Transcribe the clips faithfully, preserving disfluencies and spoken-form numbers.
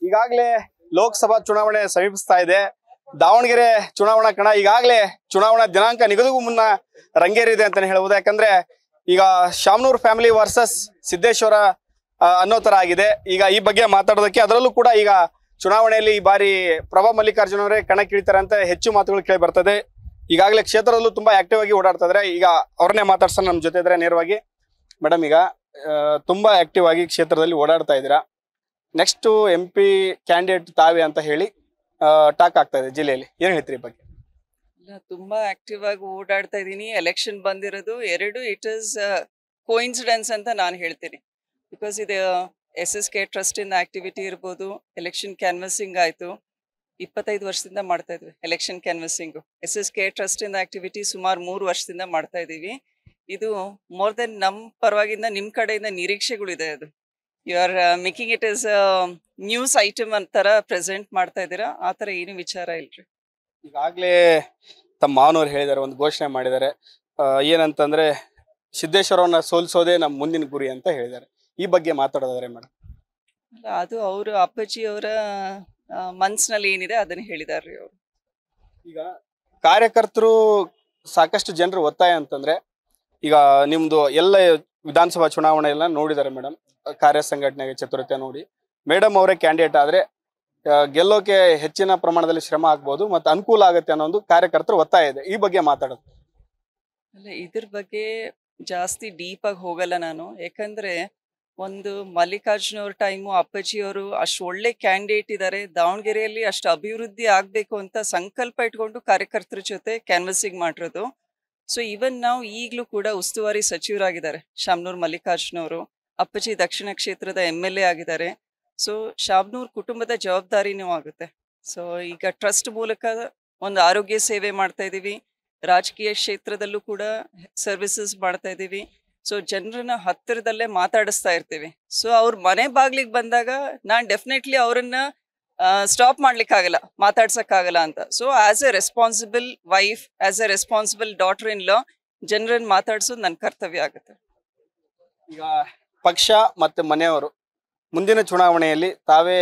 ಈಗಾಗಲೇ ಲೋಕಸಭಾ ಚುನಾವಣೆ ಸಮೀಪಿಸ್ತಾ ಇದೆ. ದಾವಣಗೆರೆ ಚುನಾವಣಾ ಕಣ ಈಗಾಗಲೇ ಚುನಾವಣಾ ದಿನಾಂಕ ನಿಗದಿಗೂ ಮುನ್ನ ರಂಗೇರಿದೆ ಅಂತಾನೆ ಹೇಳ್ಬೋದು. ಯಾಕಂದ್ರೆ ಈಗ ಶಾಮನೂರ್ ಫ್ಯಾಮಿಲಿ ವರ್ಸಸ್ ಸಿದ್ದೇಶ್ವರ ಅನ್ನೋ ತರ ಆಗಿದೆ. ಈಗ ಈ ಬಗ್ಗೆ ಮಾತಾಡೋದಕ್ಕೆ, ಅದರಲ್ಲೂ ಕೂಡ ಈಗ ಚುನಾವಣೆಯಲ್ಲಿ ಈ ಬಾರಿ ಪ್ರಭಾ ಮಲ್ಲಿಕಾರ್ಜುನ್ ಅವರೇ ಕಣಕ್ಕಿಳಿತಾರೆ ಅಂತ ಹೆಚ್ಚು ಮಾತುಗಳು ಕೇಳಿ ಬರ್ತದೆ. ಈಗಾಗಲೇ ಕ್ಷೇತ್ರದಲ್ಲೂ ತುಂಬಾ ಆಕ್ಟಿವ್ ಆಗಿ ಓಡಾಡ್ತಾ ಇದ್ದಾರೆ. ಈಗ ಅವ್ರನ್ನೇ ಮಾತಾಡ್ಸೋಣ ನಮ್ಮ ಜೊತೆ ಇದ್ರೆ ನೇರವಾಗಿ. ಮೇಡಮ್, ಈಗ ತುಂಬಾ ಆಕ್ಟಿವ್ ಆಗಿ ಕ್ಷೇತ್ರದಲ್ಲಿ ಓಡಾಡ್ತಾ ಇದ್ದೀರಾ. ನೆಕ್ಸ್ಟ್ ಎಂ ಪಿ ಕ್ಯಾಂಡಿಡೇಟ್ ತಾವೇ ಅಂತ ಹೇಳಿ ಟಾಕ್ ಆಗ್ತಾ ಇದೆ ಜಿಲ್ಲೆಯಲ್ಲಿ, ಏನ್ ಹೇಳ್ತೀರಿ ಬಗ್ಗೆ? ತುಂಬಾ ಆಕ್ಟಿವ್ ಆಗಿ ಓಡಾಡ್ತಾ ಇದೀನಿ. ಎಲೆಕ್ಷನ್ ಬಂದಿರೋದು ಎರಡು ಇಟ್ ಇಸ್ ಕೋಇನ್ಸಿಡೆನ್ಸ್ ಅಂತ ನಾನು ಹೇಳ್ತೀನಿ. ಬಿಕಾಸ್ ಇದು ಎಸ್ ಎಸ್ ಕೆ ಟ್ರಸ್ಟ್ ಇಂದ ಆಕ್ಟಿವಿಟಿ ಇರ್ಬೋದು, ಎಲೆಕ್ಷನ್ ಕ್ಯಾನ್ವಸಿಂಗ್ ಆಯ್ತು, ಇಪ್ಪತ್ತೈದು ವರ್ಷದಿಂದ ಮಾಡ್ತಾ ಇದ್ವಿ election canvassing. S S K trust ಇಂದ ಆಕ್ಟಿವಿಟಿ ಸುಮಾರು ಮೂರು ವರ್ಷದಿಂದ ಮಾಡ್ತಾ ಇದೀವಿ. ಇದು ಮೋರ್ ದೆನ್ ನಮ್ಮ ಪರವಾಗಿಂದ ನಿಮ್ಮ ಕಡೆಯಿಂದ ನಿರೀಕ್ಷೆಗಳಿದೆ. ಅದು you are making it is news item ಅಂತರ ಪ್ರೆಸೆಂಟ್ ಮಾಡ್ತಾ ಇದ್ದೀರಾ. ಆ ಥರ ಏನು ವಿಚಾರ ಇಲ್ರಿ. ಈಗಾಗಲೇ ತಮ್ಮ ಮಾವನವ್ರು ಹೇಳಿದ್ದಾರೆ, ಒಂದು ಘೋಷಣೆ ಮಾಡಿದ್ದಾರೆ, ಏನಂತಂದ್ರೆ ಸಿದ್ದೇಶ್ವರವನ್ನ ಸೋಲಿಸೋದೇ ನಮ್ಮ ಮುಂದಿನ ಗುರಿ ಅಂತ ಹೇಳಿದ್ದಾರೆ. ಈ ಬಗ್ಗೆ ಮಾತಾಡೋದಾದ್ರೆ ಮೇಡಮ್? ಅದು ಅವರು ಅಪ್ಪಾಜಿ ಅವರ ಮನ್ಸಿನಲ್ಲಿ ಏನಿದೆ ಅದನ್ನ ಹೇಳಿದಾರ್ರಿ ಅವರು. ಈಗ ಕಾರ್ಯಕರ್ತರು ಸಾಕಷ್ಟು ಜನರು ಒತ್ತಾಯ ಅಂತಂದ್ರೆ, ಈಗ ನಿಮ್ದು ಎಲ್ಲ ವಿಧಾನಸಭಾ ಚುನಾವಣೆ ಎಲ್ಲ ನೋಡಿದ್ದಾರೆ ಮೇಡಮ್, ಕಾರ್ಯ ಸಂಘಟನೆಗೆ ಚತುರತೆ ನೋಡಿ ಮೇಡಮ್ ಅವರೇ ಕ್ಯಾಂಡಿಡೇಟ್ ಆದ್ರೆ ಗೆಲ್ಲೋಕೆ ಹೆಚ್ಚಿನ ಪ್ರಮಾಣದಲ್ಲಿ ಶ್ರಮ ಆಗ್ಬೋದು ಮತ್ತು ಅನುಕೂಲ ಆಗುತ್ತೆ ಅನ್ನೋ ಒಂದು ಕಾರ್ಯಕರ್ತರು ಒತ್ತಾಯ ಇದೆ. ಈ ಬಗ್ಗೆ ಮಾತಾಡೋದು? ಅಲ್ಲ, ಇದ್ರ ಬಗ್ಗೆ ಜಾಸ್ತಿ ಡೀಪ್ ಆಗಿ ಹೋಗಲ್ಲ ನಾನು. ಯಾಕಂದ್ರೆ ಒಂದು ಮಲ್ಲಿಕಾರ್ಜುನ್ ಅವ್ರ ಟೈಮು ಅಪ್ಪಾಜಿಯವರು ಅಷ್ಟು ಒಳ್ಳೆ ಕ್ಯಾಂಡಿಡೇಟ್ ಇದ್ದಾರೆ, ದಾವಣಗೆರೆಯಲ್ಲಿ ಅಷ್ಟು ಅಭಿವೃದ್ಧಿ ಆಗ್ಬೇಕು ಅಂತ ಸಂಕಲ್ಪ ಇಟ್ಕೊಂಡು ಕಾರ್ಯಕರ್ತರ ಜೊತೆ ಕ್ಯಾನ್ವಸಿಂಗ್ ಮಾಡಿರೋದು. ಸೊ ಇವನ್ ನಾವು ಈಗಲೂ ಕೂಡ ಉಸ್ತುವಾರಿ ಸಚಿವರಾಗಿದ್ದಾರೆ ಶಾಮನೂರ್ ಮಲ್ಲಿಕಾರ್ಜುನ್ ಅವರು. ಅಪ್ಪಾಜಿ ದಕ್ಷಿಣ ಕ್ಷೇತ್ರದ ಎಮ್ ಎಲ್ ಎ ಆಗಿದ್ದಾರೆ. ಸೊ ಶಾಮನೂರ್ ಕುಟುಂಬದ ಜವಾಬ್ದಾರಿನೂ ಆಗುತ್ತೆ. ಸೊ ಈಗ ಟ್ರಸ್ಟ್ ಮೂಲಕ ಒಂದು ಆರೋಗ್ಯ ಸೇವೆ ಮಾಡ್ತಾ ಇದ್ದೀವಿ, ರಾಜಕೀಯ ಕ್ಷೇತ್ರದಲ್ಲೂ ಕೂಡ ಸರ್ವಿಸಸ್ ಮಾಡ್ತಾ ಇದ್ದೀವಿ. ಸೊ ಜನರನ್ನ ಹತ್ತಿರದಲ್ಲೇ ಮಾತಾಡಿಸ್ತಾ ಇರ್ತೀವಿ. ಸೊ ಅವ್ರ ಮನೆ ಬಾಗ್ಲಿಗೆ ಬಂದಾಗ ನಾನು ಡೆಫಿನೆಟ್ಲಿ ಅವರನ್ನ ಸ್ಟಾಪ್ ಮಾಡ್ಲಿಕ್ಕಾಗಲ್ಲ, ಮಾತಾಡ್ಸಕ್ಕಾಗಲ್ಲ ಅಂತ. So as a responsible wife, as a responsible daughter in law, ಜನರನ್ನ ಮಾತಾಡ್ಸೋದು ನನ್ನ ಕರ್ತವ್ಯ ಆಗುತ್ತೆ. ಈಗ ಪಕ್ಷ ಮತ್ತೆ ಮನೆಯವರು ಮುಂದಿನ ಚುನಾವಣೆಯಲ್ಲಿ ತಾವೇ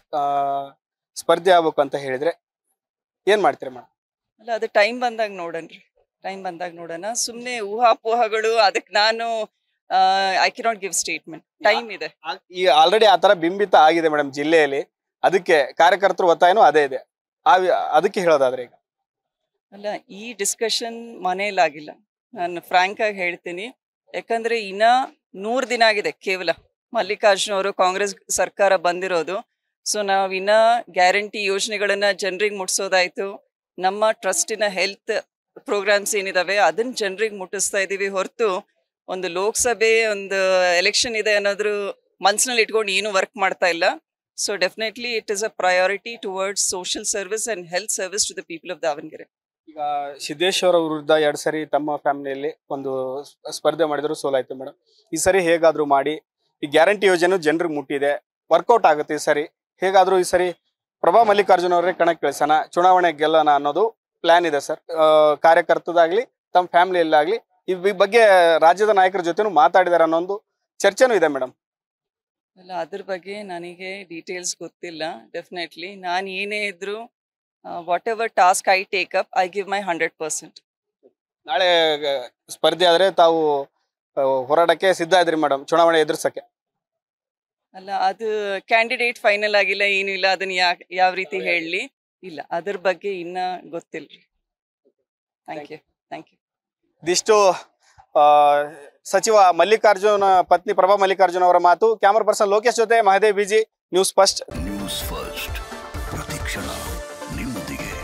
ಸ್ಪರ್ಧೆ ಆಗ್ಬೇಕು ಅಂತ ಹೇಳಿದ್ರೆ ಏನ್ ಮಾಡ್ತೀರಿ ಮೇಡಮ್? ಅಲ್ಲ, ಅದು ಟೈಮ್ ಬಂದಾಗ ನೋಡನ್ರಿ, ಟೈಮ್ ಬಂದಾಗ ನೋಡೋಣ. ಸುಮ್ಮನೆ ಊಹಾಪೋಹಗಳು ಅದಕ್ಕೆ ನಾನು I cannot give statement. Time ಇದೆ. ಈಗ ಆಲ್ರೆಡಿ ಆ ತರ ಬಿಂಬಿತ ಆಗಿದೆ ಮೇಡಮ್ ಜಿಲ್ಲೆಯಲ್ಲಿ, ಅದಕ್ಕೆ ಕಾರ್ಯಕರ್ತರು ಒತ್ತಾಯನೂ ಅದೇ ಇದೆ. ಅದಕ್ಕೆ ಹೇಳೋದಾದ್ರೆ ಈಗ ಅಲ್ಲ, ಈ ಡಿಸ್ಕಷನ್ ಮನೆಯಲ್ಲಾಗಿಲ್ಲ, ನಾನು ಫ್ರಾಂಕ್ ಆಗಿ ಹೇಳ್ತೀನಿ. ಯಾಕಂದ್ರೆ ಇನ್ನ ನೂರು ದಿನ ಆಗಿದೆ ಕೇವಲ ಮಲ್ಲಿಕಾರ್ಜುನ್ ಅವರು ಕಾಂಗ್ರೆಸ್ ಸರ್ಕಾರ ಬಂದಿರೋದು. ಸೊ ನಾವ್ ಇನ್ನ ಗ್ಯಾರಂಟಿ ಯೋಜನೆಗಳನ್ನ ಜನರಿಗೆ ಮುಟ್ಸೋದಾಯ್ತು, ನಮ್ಮ ಟ್ರಸ್ಟಿನ ಹೆಲ್ತ್ ಪ್ರೋಗ್ರಾಮ್ಸ್ ಏನಿದಾವೆ ಅದನ್ನ ಜನರಿಗೆ ಮುಟ್ಟಿಸ್ತಾ ಇದೀವಿ ಹೊರತು ಒಂದು ಲೋಕಸಭೆ ಒಂದು ಎಲೆಕ್ಷನ್ ಇದೆ ಅನ್ನೋದ್ರ ಮನ್ಸಿನಲ್ಲಿ ಇಟ್ಕೊಂಡು ಏನು ವರ್ಕ್ ಮಾಡ್ತಾ ಇಲ್ಲ. So definitely it is a priority towards social service and health service to the people of Davanagere. ಈಗ ಸಿದ್ದೇಶ್ವರ ವಿರುದ್ಧ ಎರಡ್ ಸರಿ ತಮ್ಮ ಫ್ಯಾಮಿಲಿಯಲ್ಲಿ ಒಂದು ಸ್ಪರ್ಧೆ ಮಾಡಿದ್ರು, ಸೋಲಾಯ್ತು ಮೇಡಮ್. ಈ ಸರಿ ಹೇಗಾದ್ರೂ ಮಾಡಿ ಈ ಗ್ಯಾರಂಟಿ ಯೋಜನೆ ಜನರಿಗೆ ಮುಟ್ಟಿದೆ, ವರ್ಕೌಟ್ ಆಗುತ್ತೆ ಈ ಸರಿ. ಹೇಗಾದ್ರೂ ಈ ಸರಿ ಪ್ರಭಾ ಮಲ್ಲಿಕಾರ್ಜುನ್ ಅವರೇ ಕಣಕ್ಕೆ ಇಳಿಸೋಣ, ಚುನಾವಣೆ ಗೆಲ್ಲೋಣ ಅನ್ನೋದು ಪ್ಲಾನ್ ಇದೆ ಸರ್. ಕಾರ್ಯಕರ್ತದಾಗ್ಲಿ ತಮ್ಮ ಫ್ಯಾಮಿಲಿಯಲ್ಲಾಗ್ಲಿ ಈ ಬಗ್ಗೆ ರಾಜ್ಯದ ನಾಯಕರ ಜೊತೆನೂ ಮಾತಾಡಿದಾರೆ ಅನ್ನೋ ಒಂದು ಚರ್ಚೆನೂ ಇದೆ ಮೇಡಮ್. ಅಲ್ಲ, ಅದ್ರ ಬಗ್ಗೆ ನನಗೆ ಡೀಟೇಲ್ಸ್ ಗೊತ್ತಿಲ್ಲ. ಡೆಫಿನೆಟ್ಲಿ ನಾನು ಏನೇ ಇದ್ರು whatever task I take up, I give my hundred percent. ನಾಳೆ ಸ್ಪರ್ಧೆ ಆದ್ರೆ ತಾವು ಹೋರಾಟಕ್ಕೆ ಸಿದ್ಧ ಇದ್ರಿ ಮೇಡಮ್, ಚುನಾವಣೆ ಎದುರಿಸಕ್ಕೆ? ಅಲ್ಲ, ಅದು ಕ್ಯಾಂಡಿಡೇಟ್ ಫೈನಲ್ ಆಗಿಲ್ಲ, ಏನು ಇಲ್ಲ, ಅದನ್ನ ಯಾ ಯಾವ ರೀತಿ ಹೇಳಲಿ ಇಲ್ಲ, ಅದ್ರ ಬಗ್ಗೆ ಇನ್ನ ಗೊತ್ತಿಲ್ರಿ. Thank you thank you. ಇದಿಷ್ಟು ಸಚಿವ ಮಲ್ಲಿಕಾರ್ಜುನ್ ಪತ್ನಿ ಪ್ರಭಾ ಮಲ್ಲಿಕಾರ್ಜುನ್ ಅವರ ಮಾತು. ಕ್ಯಾಮರಾ ಪರ್ಸನ್ ಲೋಕೇಶ್ ಜೊತೆ Mahadev B G, news first. News first ಪ್ರತಿಕ್ಷಣ ನಿಮ್ಮೊಂದಿಗೆ.